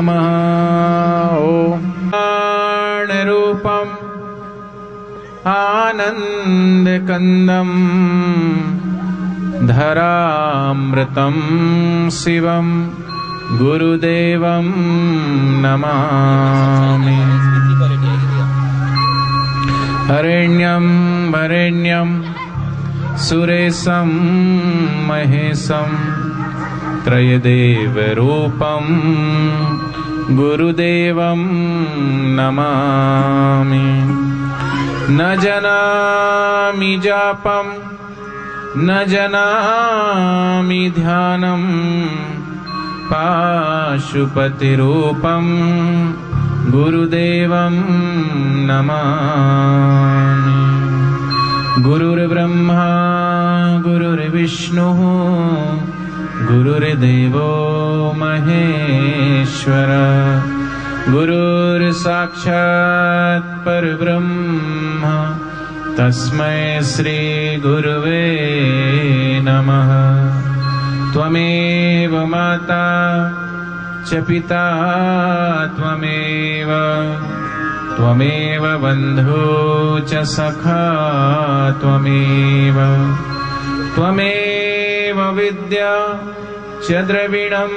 नमः। ओम रूपम आनंदकंदम धरामृतं शिवं गुरुदेवं नमामि। हरिण्यं वरेण्यं सुरेशं महेशं त्रयदेव रूपं गुरुदेवं नमामि। न जानामि जापं न जानामि ध्यानं पाशुपतिरूपं गुरुदेवं नमामि। गुरुर्ब्रह्मा गुरुर्विष्णुः गुरुर्देवो महेश्वर गुरुर्साक्षात् परब्रह्म तस्मै श्री गुरुवे नमः। त्वमेव माता च पिता त्वमेव बन्धु च सखा त्वमेव विद्या च द्रविणं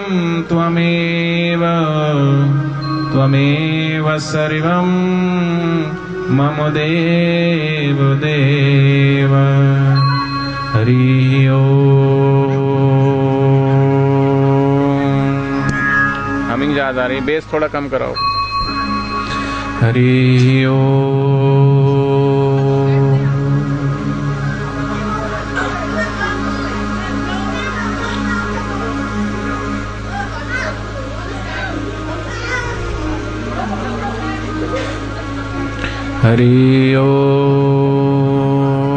त्वमेव सर्वं मम देव देव। हरि ओम। हमिंग ज्यादा आ रही, बेस थोड़ा कम कराओ। हरि ओम। हरि ओम।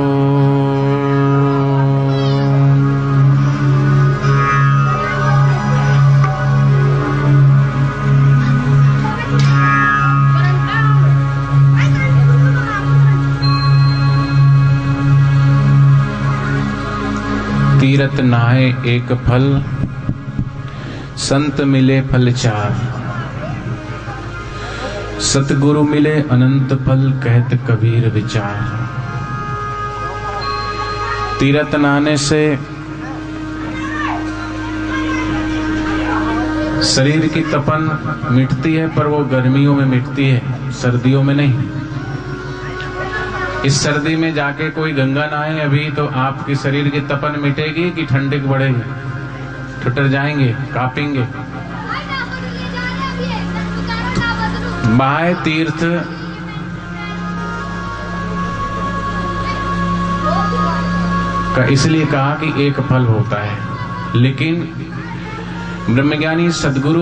तीरथ नहाए एक फल, संत मिले फल चार। सतगुरु मिले अनंत फल, कहत कबीर विचार। तीरथ नहाने से शरीर की तपन मिटती है, पर वो गर्मियों में मिटती है, सर्दियों में नहीं। इस सर्दी में जाके कोई गंगा नहाए अभी तो आपकी शरीर की तपन मिटेगी कि ठंडक बढ़ेगी? ठुटर जाएंगे, कांपेंगे। बाह्य तीर्थ का इसलिए कहा कि एक फल होता है, लेकिन ब्रह्मज्ञानी सद्गुरु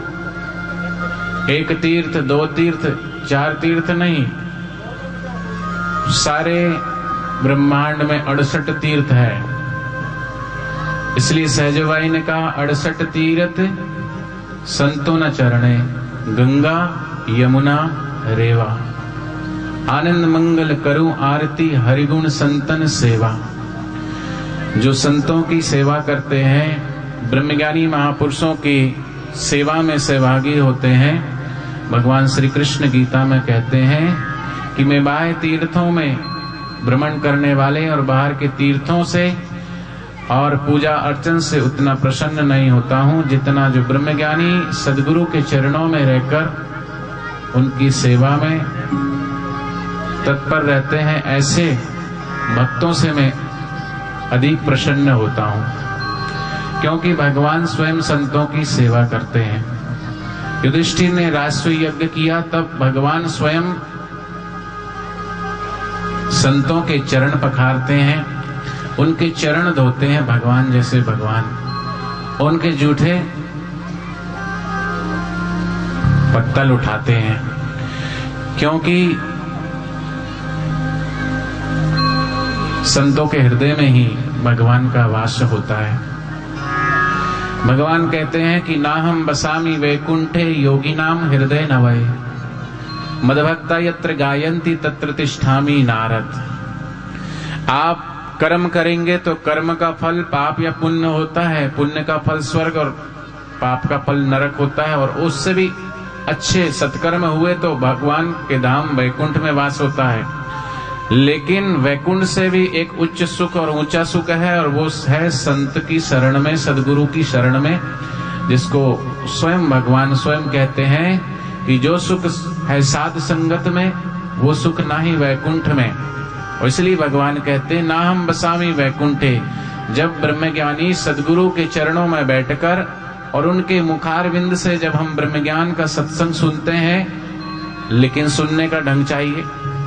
एक तीर्थ, दो तीर्थ, चार तीर्थ नहीं, सारे ब्रह्मांड में 68 तीर्थ है। इसलिए सहजबाई ने कहा 68 तीर्थ संतो न चरणे, गंगा यमुना रेवा। आनंद मंगल करूं आरती, हरिगुण संतन सेवा। जो संतों की सेवा करते हैं, ब्रह्मज्ञानी महापुरुषों की सेवा में सहभागी होते हैं, भगवान श्री कृष्ण गीता में कहते हैं कि मैं बाह्य तीर्थों में भ्रमण करने वाले और बाहर के तीर्थों से और पूजा अर्चन से उतना प्रसन्न नहीं होता हूं जितना जो ब्रह्मज्ञानी सद्गुरु के चरणों में रहकर उनकी सेवा में तत्पर रहते हैं, ऐसे भक्तों से मैं अधिक प्रसन्न होता हूं, क्योंकि भगवान स्वयं संतों की सेवा करते हैं। युधिष्ठिर ने राजसूय यज्ञ किया, तब भगवान स्वयं संतों के चरण पखारते हैं, उनके चरण धोते हैं भगवान जैसे भगवान, उनके जूठे पत्तल उठाते हैं, क्योंकि संतों के हृदय में ही भगवान का वास होता है। भगवान कहते हैं कि ना हम बसामी वैकुंठे योगी नाम हृदय नवय, मदभक्ता यत्र गायन्ति तत्र तिष्ठामि नारद। आप कर्म करेंगे तो कर्म का फल पाप या पुण्य होता है, पुण्य का फल स्वर्ग और पाप का फल नरक होता है, और उससे भी अच्छे सत्कर्म हुए तो भगवान के धाम वैकुंठ में वास होता है। लेकिन वैकुंठ से भी एक उच्च सुख और ऊंचा सुख है, और वो है संत की शरण में, सदगुरु की शरण में, जिसको स्वयं भगवान स्वयं कहते हैं कि जो सुख है साध संगत में, वो सुख ना ही वैकुंठ में। और इसलिए भगवान कहते हैं ना हम बसामी वैकुंठे। जब ब्रह्मज्ञानी सदगुरु के चरणों में बैठकर और उनके मुखारविंद से जब हम ब्रह्म ज्ञान का सत्संग सुनते हैं, लेकिन सुनने का ढंग चाहिए।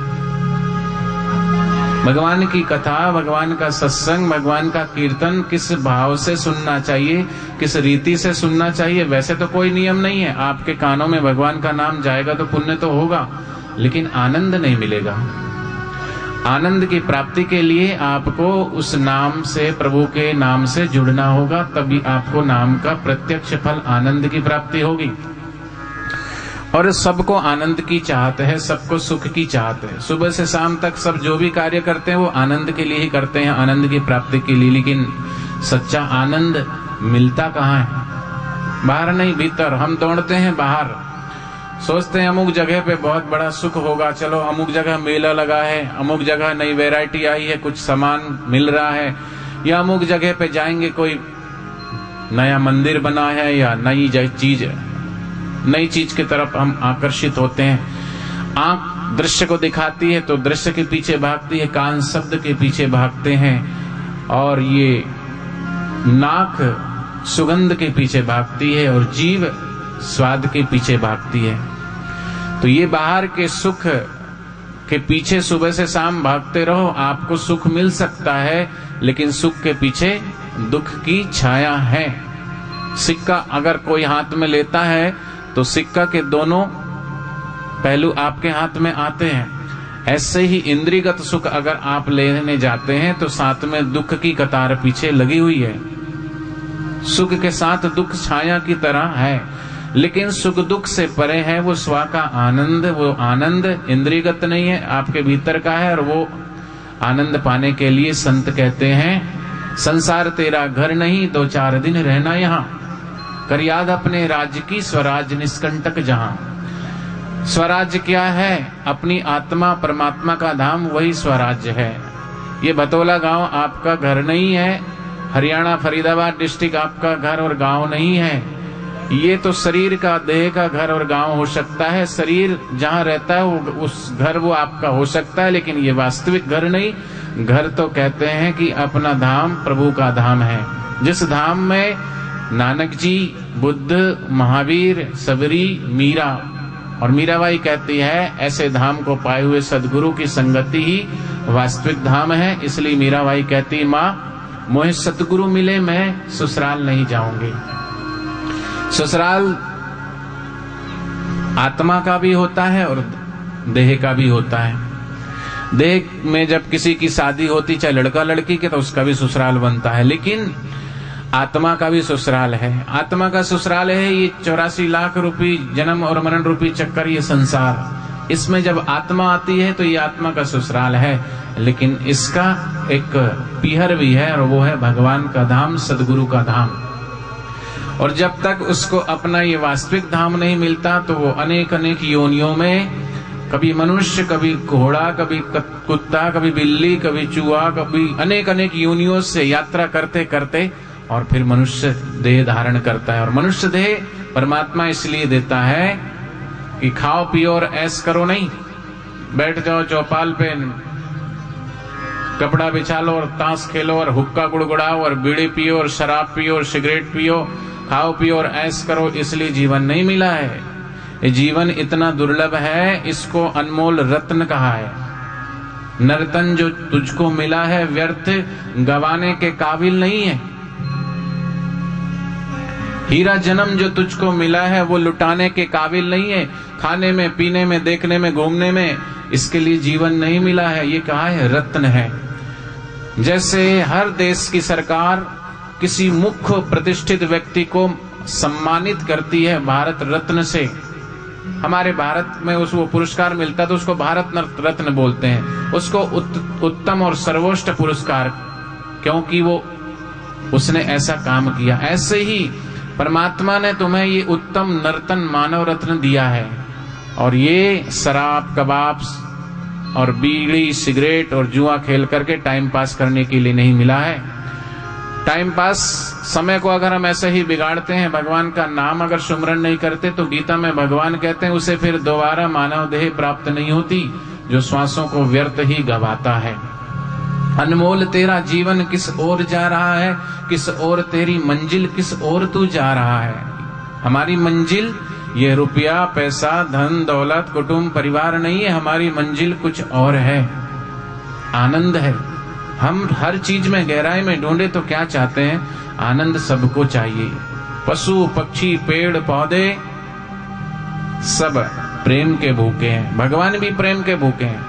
भगवान की कथा, भगवान का सत्संग, भगवान का कीर्तन किस भाव से सुनना चाहिए, किस रीति से सुनना चाहिए, वैसे तो कोई नियम नहीं है। आपके कानों में भगवान का नाम जाएगा तो पुण्य तो होगा, लेकिन आनंद नहीं मिलेगा। आनंद की प्राप्ति के लिए आपको उस नाम से, प्रभु के नाम से जुड़ना होगा, तभी आपको नाम का प्रत्यक्ष फल आनंद की प्राप्ति होगी। और सबको आनंद की चाहत है, सबको सुख की चाहत है। सुबह से शाम तक सब जो भी कार्य करते हैं वो आनंद के लिए ही करते हैं, आनंद की प्राप्ति के लिए। लेकिन सच्चा आनंद मिलता कहाँ है? बाहर नहीं, भीतर। हम दौड़ते हैं बाहर, सोचते हैं अमुक जगह पे बहुत बड़ा सुख होगा, चलो अमुक जगह मेला लगा है, अमुक जगह नई वैरायटी आई है, कुछ सामान मिल रहा है, या अमुक जगह पे जाएंगे, कोई नया मंदिर बना है या नई चीज की तरफ हम आकर्षित होते हैं। आंख दृश्य को दिखाती है तो दृश्य के पीछे भागती है, कान शब्द के पीछे भागते हैं, और ये नाक सुगंध के पीछे भागती है, और जीभ स्वाद के पीछे भागती है। तो ये बाहर के सुख के पीछे सुबह से शाम भागते रहो, आपको सुख मिल सकता है, लेकिन सुख के पीछे दुख की छाया है। सिक्का अगर कोई हाथ में लेता है तो सिक्का के दोनों पहलू आपके हाथ में आते हैं। ऐसे ही इंद्रियगत सुख अगर आप लेने जाते हैं तो साथ में दुख की कतार पीछे लगी हुई है। सुख के साथ दुख छाया की तरह है, लेकिन सुख दुख से परे है वो स्व का आनंद। वो आनंद इंद्रियगत नहीं है, आपके भीतर का है, और वो आनंद पाने के लिए संत कहते हैं संसार तेरा घर नहीं, 2-4 दिन रहना यहाँ, कर याद अपने राज्य की, स्वराज निष्कंटक जहां। स्वराज्य क्या है? अपनी आत्मा परमात्मा का धाम, वही स्वराज्य है। ये भतोला गांव आपका घर नहीं है, हरियाणा फरीदाबाद डिस्ट्रिक्ट आपका घर और गांव नहीं है। ये तो शरीर का, देह का घर और गांव हो सकता है। शरीर जहां रहता है वो उस घर वो आपका हो सकता है, लेकिन ये वास्तविक घर नहीं। घर तो कहते हैं कि अपना धाम प्रभु का धाम है, जिस धाम में नानक जी, बुद्ध, महावीर, सबरी, मीरा और मीराबाई कहती है ऐसे धाम को पाए हुए सदगुरु की संगति ही वास्तविक धाम है। इसलिए मीराबाई कहती, माँ मोहे सतगुरु मिले, मैं ससुराल नहीं जाऊंगी। ससुराल आत्मा का भी होता है और देह का भी होता है। देह में जब किसी की शादी होती, चाहे लड़का लड़की के, तो उसका भी ससुराल बनता है, लेकिन आत्मा का भी ससुराल है। आत्मा का ससुराल है ये 84 लाख रुपए जन्म और मरण रूपी चक्कर, ये संसार। इसमें जब आत्मा आती है तो ये आत्मा का ससुराल है, लेकिन इसका एक पीहर भी है, और वो है भगवान का धाम, सदगुरु का धाम। और जब तक उसको अपना ये वास्तविक धाम नहीं मिलता तो वो अनेक अनेक योनियों में, कभी मनुष्य, कभी घोड़ा, कभी कुत्ता, कभी बिल्ली, कभी चूहा, कभी अनेक अनेक योनियों से यात्रा करते करते और फिर मनुष्य देह धारण करता है। और मनुष्य देह परमात्मा इसलिए देता है कि खाओ पियो और ऐश करो नहीं, बैठ जाओ चौपाल पे, कपड़ा बिछा लो और ताश खेलो और हुक्का गुड़गुड़ाओ और बीड़ी पियो और शराब पियो और सिगरेट पियो, खाओ पियो और ऐश करो, इसलिए जीवन नहीं मिला है। ये जीवन इतना दुर्लभ है, इसको अनमोल रत्न कहा है। नर्तन जो तुझको मिला है व्यर्थ गवाने के काबिल नहीं है। हीरा जन्म जो तुझको मिला है वो लुटाने के काबिल नहीं है। खाने में, पीने में, देखने में, घूमने में, इसके लिए जीवन नहीं मिला है। ये कहा है रत्न है। जैसे हर देश की सरकार किसी मुख्य प्रतिष्ठित व्यक्ति को सम्मानित करती है भारत रत्न से, हमारे भारत में उसको पुरस्कार मिलता है तो उसको भारत रत्न बोलते हैं, उसको उत्तम और सर्वोच्च पुरस्कार, क्योंकि वो उसने ऐसा काम किया। ऐसे ही परमात्मा ने तुम्हें ये उत्तम नर्तन मानव रत्न दिया है, और ये शराब, कबाब और बीड़ी, सिगरेट और जुआ खेल करके टाइम पास करने के लिए नहीं मिला है। टाइम पास समय को अगर हम ऐसे ही बिगाड़ते हैं, भगवान का नाम अगर सुमरन नहीं करते, तो गीता में भगवान कहते हैं उसे फिर दोबारा मानव देह प्राप्त नहीं होती, जो श्वासों को व्यर्थ ही गवाता है। अनमोल तेरा जीवन किस ओर जा रहा है, किस ओर तेरी मंजिल, किस ओर तू जा रहा है। हमारी मंजिल ये रुपया, पैसा, धन दौलत, कुटुंब, परिवार नहीं है। हमारी मंजिल कुछ और है, आनंद है। हम हर चीज में गहराई में ढूंढे तो क्या चाहते हैं? आनंद सबको चाहिए। पशु पक्षी पेड़ पौधे सब प्रेम के भूखे हैं, भगवान भी प्रेम के भूखे हैं।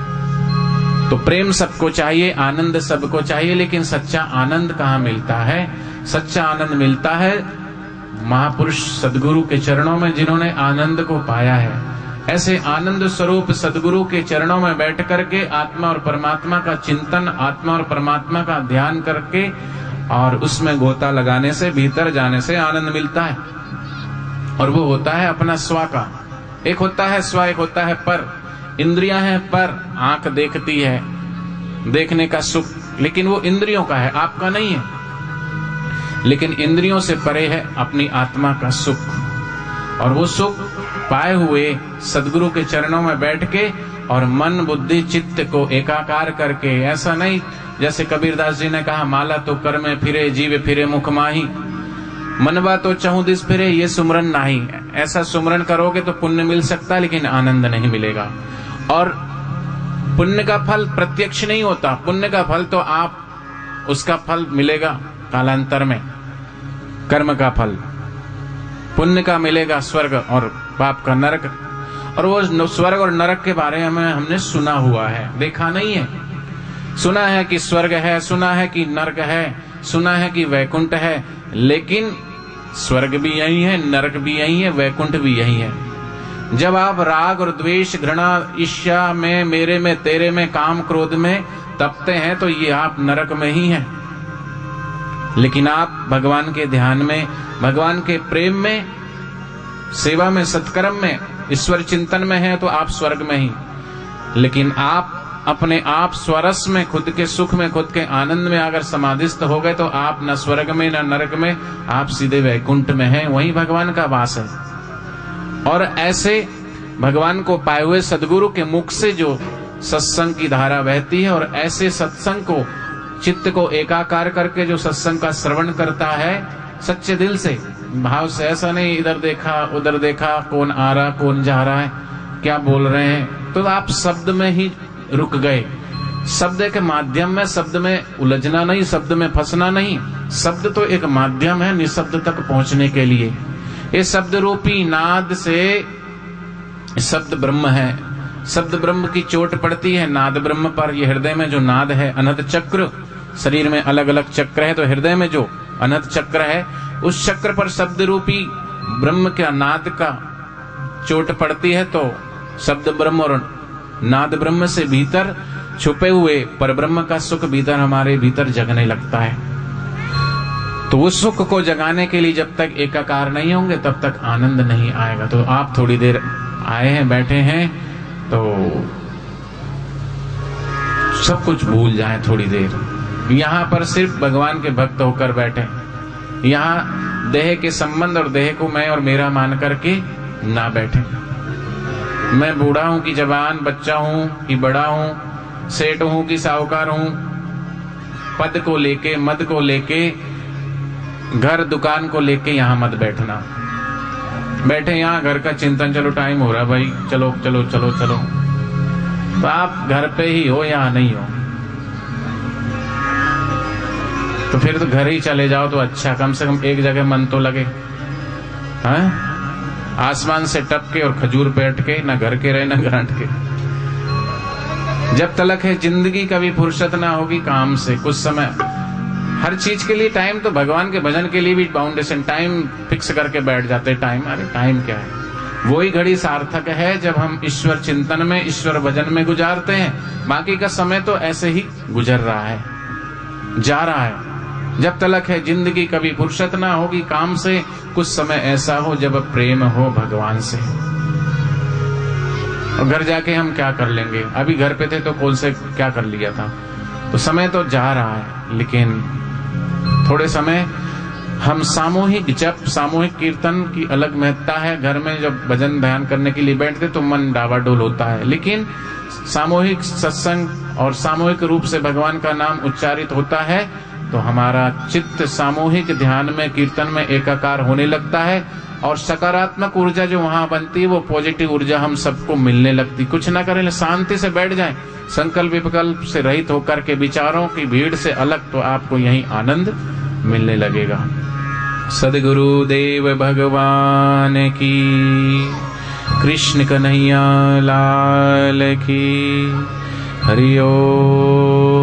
तो प्रेम सबको चाहिए, आनंद सबको चाहिए, लेकिन सच्चा आनंद कहाँ मिलता है? सच्चा आनंद मिलता है महापुरुष सदगुरु के चरणों में, जिन्होंने आनंद को पाया है। ऐसे आनंद स्वरूप सदगुरु के चरणों में बैठ करके आत्मा और परमात्मा का चिंतन, आत्मा और परमात्मा का ध्यान करके और उसमें गोता लगाने से, भीतर जाने से आनंद मिलता है। और वो होता है अपना स्व का। एक होता है स्व, एक होता है पर। इंद्रियां हैं पर, आंख देखती है, देखने का सुख, लेकिन वो इंद्रियों का है, आपका नहीं है। लेकिन इंद्रियों से परे है अपनी आत्मा का सुख, और वो सुख पाए हुए सदगुरु के चरणों में बैठ के और मन बुद्धि चित्त को एकाकार करके, ऐसा नहीं जैसे कबीरदास जी ने कहा, माला तो कर में फिरे जीव फिरे मुख माही, मनवा तो चहु दिस फिरे ये सुमरन नाही। ऐसा सुमरन करोगे तो पुण्य मिल सकता है, लेकिन आनंद नहीं मिलेगा। और पुण्य का फल प्रत्यक्ष नहीं होता। पुण्य का फल तो आप, उसका फल मिलेगा कालांतर में, कर्म का फल। पुण्य का मिलेगा स्वर्ग और पाप का नरक। और वो स्वर्ग और नरक के बारे में हमने सुना हुआ है, देखा नहीं है। सुना है कि स्वर्ग है, सुना है कि नरक है, सुना है कि वैकुंठ है, लेकिन स्वर्ग भी यही है, नरक भी यही है, वैकुंठ भी यही है। जब आप राग और द्वेष, घृणा, ईर्ष्या में, मेरे में, तेरे में, काम क्रोध में तपते हैं, तो ये आप नरक में ही हैं। लेकिन आप भगवान के ध्यान में, भगवान के प्रेम में, सेवा में, सत्कर्म में, ईश्वर चिंतन में हैं, तो आप स्वर्ग में ही। लेकिन आप अपने आप स्वरस में, खुद के सुख में, खुद के आनंद में अगर समाधिस्थ हो गए, तो आप न स्वर्ग में न नरक में, आप सीधे वैकुंठ में हैं। वहीं भगवान का वास है। और ऐसे भगवान को पाए हुए सदगुरु के मुख से जो सत्संग की धारा बहती है, और ऐसे सत्संग को, चित्त को एकाकार करके जो सत्संग का श्रवण करता है सच्चे दिल से, भाव से, ऐसा नहीं इधर देखा उधर देखा, कौन आ रहा कौन जा रहा है, क्या बोल रहे हैं, तो आप शब्द में ही रुक गए। शब्द के माध्यम में, शब्द में उलझना नहीं, शब्द में फंसना नहीं। शब्द तो एक माध्यम है निशब्द तक पहुंचने के लिए। ये शब्द रूपी नाद से, शब्द ब्रह्म है, शब्द ब्रह्म की चोट पड़ती है नाद ब्रह्म पर। ये हृदय में जो नाद है, अनहद चक्र, शरीर में अलग अलग चक्र है, तो हृदय में जो अनहद चक्र है, उस चक्र पर शब्द रूपी ब्रह्म का नाद का चोट पड़ती है, तो शब्द ब्रह्म और नाद ब्रह्म से भीतर छुपे हुए पर ब्रह्म का सुख भीतर, हमारे भीतर जगने लगता है। तो उस सुख को जगाने के लिए जब तक एकाकार नहीं होंगे, तब तक आनंद नहीं आएगा। तो आप थोड़ी देर आए हैं, बैठे हैं, तो सब कुछ भूल जाएं थोड़ी देर। यहाँ पर सिर्फ भगवान के भक्त होकर बैठे। यहाँ देह के संबंध और देह को मैं और मेरा मान करके ना बैठे। मैं बूढ़ा हूं कि जवान, बच्चा हूं कि बड़ा हूं, सेठ हूं कि साहूकार हूं, पद को लेके, मद को लेके, घर दुकान को लेके यहाँ मत बैठना। बैठे यहाँ घर का चिंतन, चलो टाइम हो रहा भाई, चलो चलो चलो चलो, तो आप घर पे ही हो, यहाँ नहीं हो। तो फिर तो घर ही चले जाओ तो अच्छा, कम से कम एक जगह मन तो लगे। हाँ, आसमान से टपके और खजूर पे अटके, ना घर के रहे ना गांठ के। जब तलक है जिंदगी, कभी फुर्सत ना होगी काम से। कुछ समय हर चीज के लिए टाइम, तो भगवान के भजन के लिए भी बाउंडेशन टाइम फिक्स करके बैठ जाते। टाइम, अरे टाइम क्या है? वही घड़ी सार्थक है जब हम ईश्वर चिंतन में, ईश्वर भजन में गुजारते हैं। बाकी का समय तो ऐसे ही गुजर रहा है, जा रहा है। जब तलक है जिंदगी कभी फुर्सत ना होगी काम से, कुछ समय ऐसा हो जब प्रेम हो भगवान से। और घर जाके हम क्या कर लेंगे, अभी घर पे थे तो कौन से क्या कर लिया था। तो समय तो जा रहा है, लेकिन थोड़े समय हम सामूहिक जप, सामूहिक कीर्तन की अलग महत्ता है। घर में जब भजन ध्यान करने के लिए बैठते तो मन डावाडोल होता है, लेकिन सामूहिक सत्संग और सामूहिक रूप से भगवान का नाम उच्चारित होता है तो हमारा चित्त सामूहिक ध्यान में, कीर्तन में एकाकार होने लगता है और सकारात्मक ऊर्जा जो वहां बनती है वो पॉजिटिव ऊर्जा हम सबको मिलने लगती। कुछ ना करें, शांति से बैठ जाएं, संकल्प विकल्प से रहित होकर के, विचारों की भीड़ से अलग, तो आपको यही आनंद मिलने लगेगा। सद्गुरु देव भगवान की, कृष्ण कन्हैया लाल की, हरि ओम।